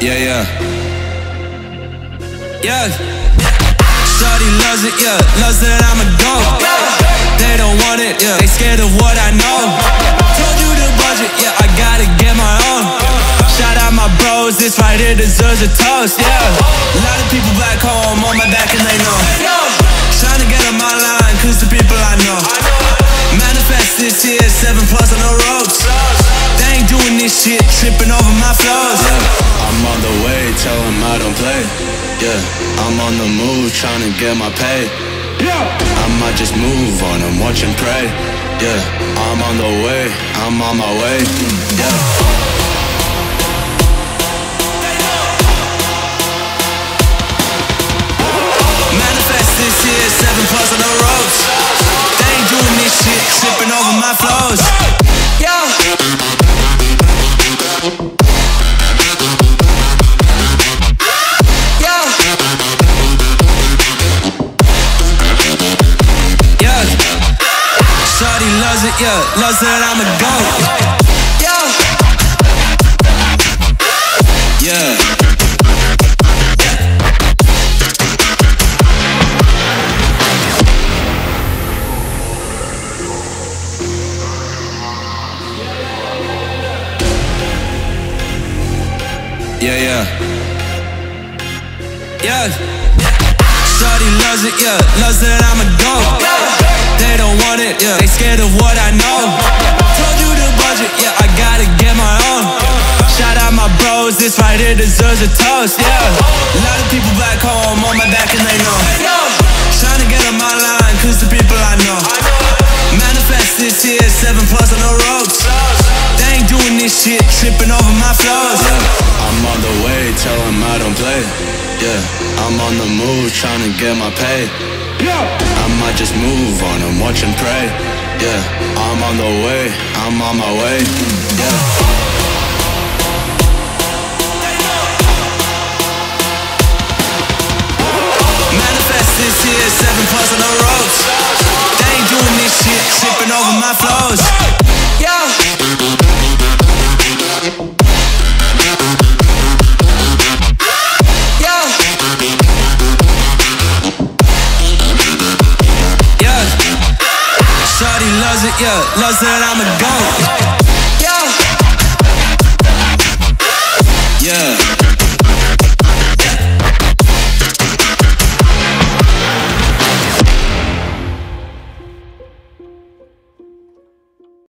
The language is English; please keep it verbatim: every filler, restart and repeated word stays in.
Yeah, yeah. Yeah. Shorty loves it, yeah. Loves that I'm a goat. They don't want it, yeah. They scared of what I know. Told you the budget, yeah. I gotta get my own. Shout out my bros, this right here deserves a toast, yeah. A lot of people back home on my back and they know. Tryna get on my line, cause the people I know. Manifest this year, seven plus on the ropes. They ain't doing this shit, tripping over my flows. Yeah, I'm on the way, tell them I don't play. Yeah, I'm on the move, tryna get my pay. I might just move on and watch and pray. Yeah, I'm on the way, I'm on my way. Yeah. This year, seven plus on the ropes. They ain't doing this shit, tripping over my flows. Yo. Yo. Yeah. Shorty loves it, yeah. Loves that I'm a goat. Yo. Yeah. Yeah, yeah. Yeah. Shorty loves it, yeah. Loves that I'm a goat. They don't want it, yeah. They scared of what I know. Told you the budget, yeah. I gotta get my own. Shout out my bros, this right here deserves a toast, yeah. A lot of people back home on my back and they know. Tryna get on my line, cause the people I know. Manifest this year, seven plus on the ropes. They ain't doing this shit, tripping over my flows. Yeah, I'm on the way, tell them I don't play. Yeah, I'm on the move, tryna get my pay. I might just move on and watch and pray. Yeah, I'm on the way, I'm on my way. Yeah. Manifest this year, seven plus on the ropes. They ain't doing this shit, tripping over my flows. Yeah. Shorty loves it, yeah. Loves that I'm a goat.